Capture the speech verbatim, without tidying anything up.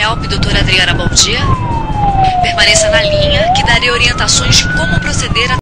Help, doutora Adriana, bom dia. Permaneça na linha.